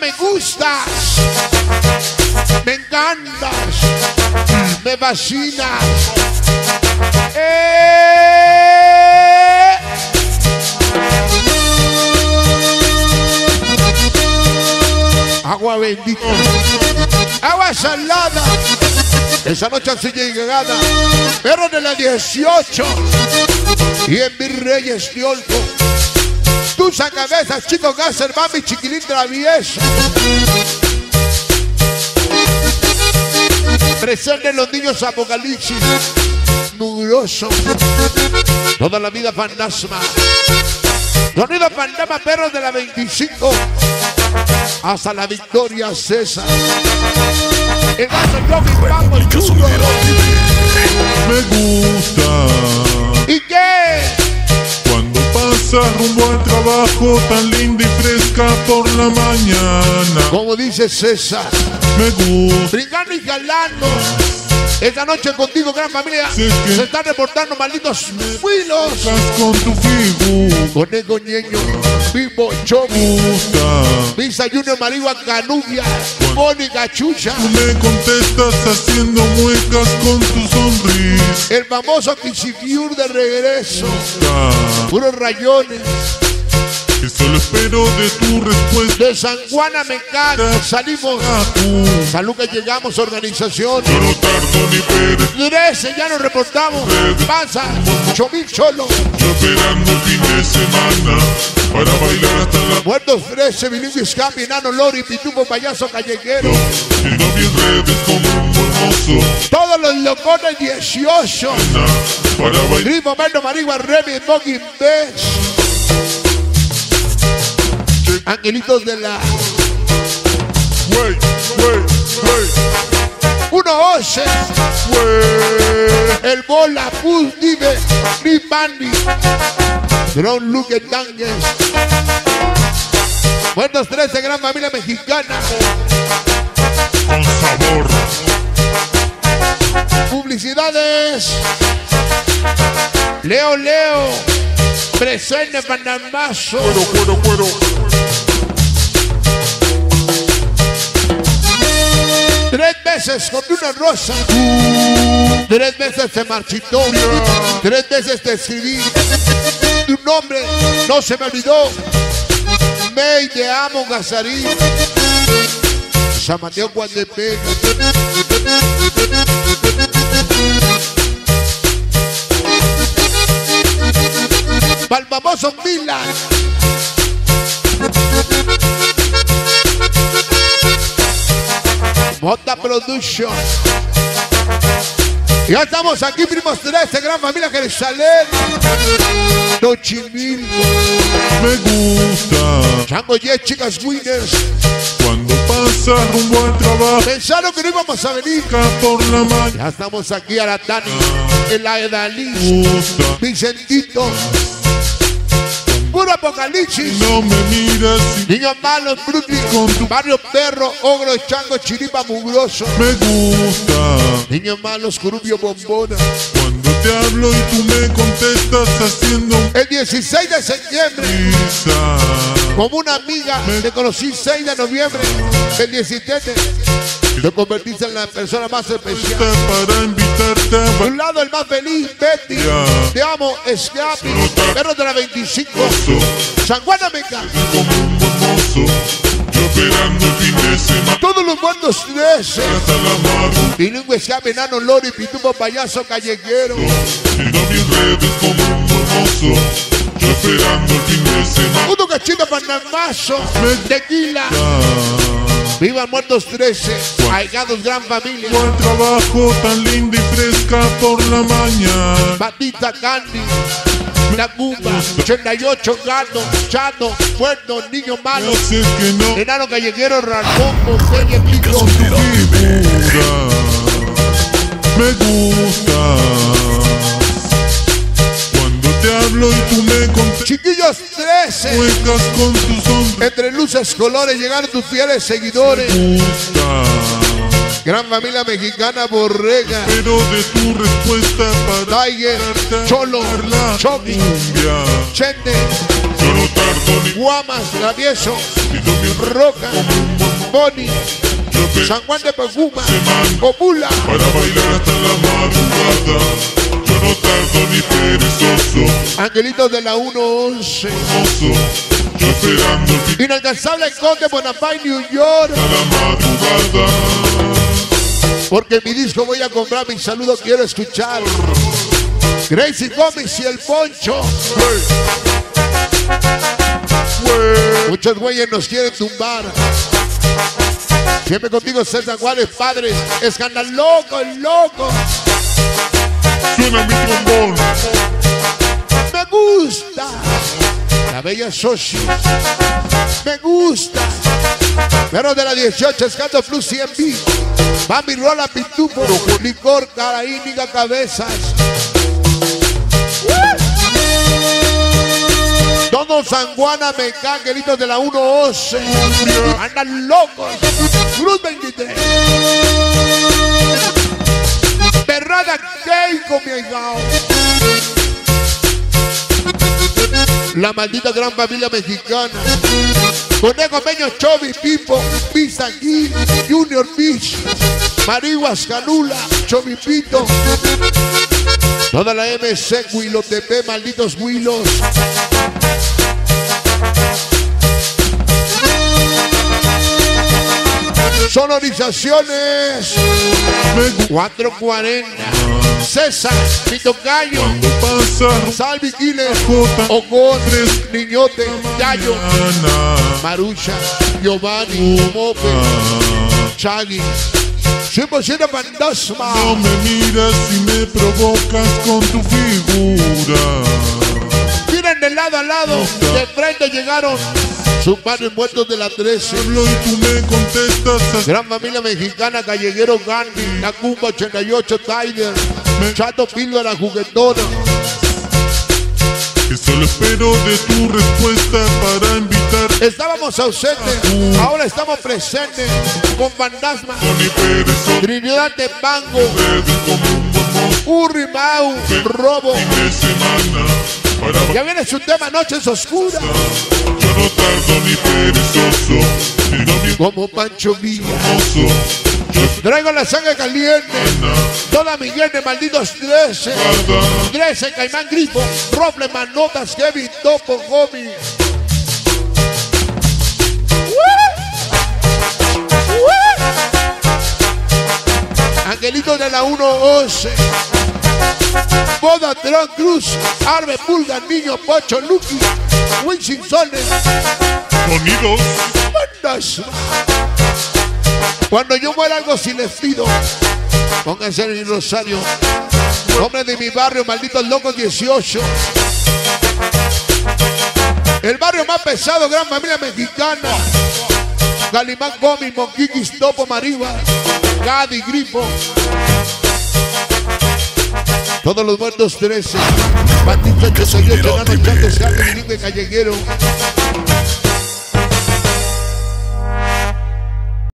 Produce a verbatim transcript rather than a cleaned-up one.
me gustas, me encantas, me fascinas. ¡Eh! Agua bendita, agua salada. Esa noche así llegada, perro de la dieciocho y en Virreyes de Olco. Tus cabezas, chico Gasser, mami, chiquilín travieso. Presenten los niños apocalipsis, nugroso. Toda la vida fantasma. Sonido fantasma, perros de la veinticinco. Hasta la Victoria César. El gato yo mi papo chulo. Me gusta. ¿Y qué? Cuando pasa rumbo al trabajo tan linda y fresca por la mañana. Como dice César. Me gusta. Brincando y jalando. Esta noche contigo, gran familia, si es que se están reportando malditos filos. Con tu figura. Conejo Ñeño, Vivo Choco, Visa Junior, Marigua, Canubia, Mónica Chucha. Tú me contestas haciendo muecas con tu sonrisa. El famoso Kisifiur de regreso. Ah. Puros rayones. Que solo espero de tu respuesta. De San Juan a Mecán salimos. Salud que llegamos, organización. Yo no tardo ni perder. trece, ya nos reportamos. Pasa, ocho mil solo. Yo esperando el fin de semana para bailar hasta la... Muertos trece, bilingües, Capi, Nano, Lori, Pitufo, Payaso, Calleguero. Y no bien redes como un hermoso. Todos los locones dieciocho. Para bailar. Grifo, Merno, Marigua, Remy, Smoking Best. Angelitos de la... Wey, wey, wey. uno once. El Bola, Puz, Dive, Ni Bandi. Drone, Luke, Tangues. Buenos trece, gran familia mexicana. Con sabor. Publicidades. Leo, Leo. Presente Panamazo. Cuero, cuero, cuero. Tres veces con una rosa. Tres veces te marchitó. Tres veces te escribí. Tu nombre no se me olvidó. May, te amo, Gazarí. San Mateo Guadepec. Pa'l famoso Milan. Mota Production. Ya estamos aquí, primos trece, gran familia que les sale. Tochimilco. Me gusta. Chango Jet, chicas winners. Cuando pasa rumbo al trabajo. Pensaron que no íbamos a venir. Por la mañana. Ya estamos aquí a la Tani. El Aedalís. Vicentito. Puro apocalipsis. No me miras. Niños malos, Brooklyn. Con tu Barrio Perro, Ogro, Chango, Chiripa, Mugroso. Me gusta. Niños malos, Curubio, Bombona. Cuando te hablo y tú me contestas haciendo El dieciséis de septiembre. risa. Como una amiga, te conocí seis de noviembre. El diecisiete. Te convertiste en la persona más especial. Para invitarte a De un lado el más feliz, Betty. Ya. Te amo, Escapi. Perros de la veinticinco. San Juan Ameca. como un hermoso. Yo esperando el fin de semana. Todos los muertos trece. Hasta la madrugada. Bilingüe, Escapi, Nano, Lori, Pitufo, Payaso, Calleguero. Y no bien redes como un hermoso. Yo esperando el fin de semana. Uno cachito panamazo. Tequila. Vivan muertos trece. Aigados, gran familia. Buen trabajo tan linda y fresca por la mañana. Batita Candy. La Cuba. ochenta y ocho, Gato, Chato, Puerto, Niño Malo. No sé que no. Enano Calleguero, Ramón, Botella, Pico. Con tu figura. Me gusta. Cuando te hablo y tú me contestas. Chiquillos trece. Muecas con tu sonrisa. Entre luces, colores, llegaron tus fieles seguidores. Me gusta. Gran familia mexicana, Borrega. Pero de tu respuesta para Tiger, Cholo, la Chopi, cumbia. Chente, Yo no tardo ni Guamas, Travieso, y no me Roca, como un Boni, Yo te San Juan de Peguma, semana Comula, para bailar hasta la madrugada. Yo no tardo ni perezoso, Angelitos de la uno once, hermoso. Yo esperando el fin Inalcanzable Conde Bonafide, New York. a la madrugada. Porque mi disco voy a comprar, mi saludo quiero escuchar. Gracie Gómez y el Poncho. Muchos güeyes nos quieren tumbar. Siempre contigo César Juárez, padres. Escandaloco, el loco. Suena mi trombón. Me gusta. La bella Soshi. Me gusta. Pero de la dieciocho, Escando Plus cien B. Mami Rola Pitufo. Licor, Caraínica, Cabezas. Todo San Juan, Meca, Angelitos de la uno once. Andan locos. Cruz veintitrés. Perrada Keiko, mi hijao. La maldita gran familia mexicana. Conejo Peño, Chovi, Pipo, Pisa Gil, Junior Beach, Marihuas, Canula, Chovipito. Toda la M C, Huilo T P, malditos Huilos. Sonorizaciones cuatro cuarenta. César, Pito Gallo, Salvi Quiles, Ocon, Niñote, Yayo, Marucha, Giovanni, Mope, Chagui, cien por ciento fantasma. No me miras y me provocas con tu figura. Miren de lado a lado, de frente llegaron sus padres muertos de la trece. Hablo y tú me contestas. Gran familia mexicana, Calleguero Gandhi, La Cumba ochenta y ocho, Tiger, Chato Píldora Juguetona. Que solo espero de tu respuesta para invitar. Estábamos ausentes, ahora estamos presentes con Fantasma, Tony Pérez, Trinidad de Bango, redes como un bombón. Urri Mau, Robo. Fin de semana para Ya viene su tema Noches Oscuras, yo no tardo ni perezoso, sino mi como Pancho Villa. famoso. Yo Traigo la sangre caliente, toda mi de malditos trece, guarda, trece, Caimán Grifo, Roble, Manotas, Kevin, Topo, Gomi. Angelitos de la uno once, Boda, Tron Cruz, Arbe, Pulga, Niño, Pocho, Lucky, Wilson Sones, sonidos, Fantasma. Cuando yo muera algo si les pido, pónganse en mi rosario. Nombre de mi barrio, malditos locos dieciocho. El barrio más pesado, gran familia mexicana. Calimán, Gomi, Monquiquis, Topo, Marihuas, Gadi, Grifo. Todos los muertos trece. Bandito ochenta y ocho, Nano, Chato, Scarpe, Bilingüe, Calleguero.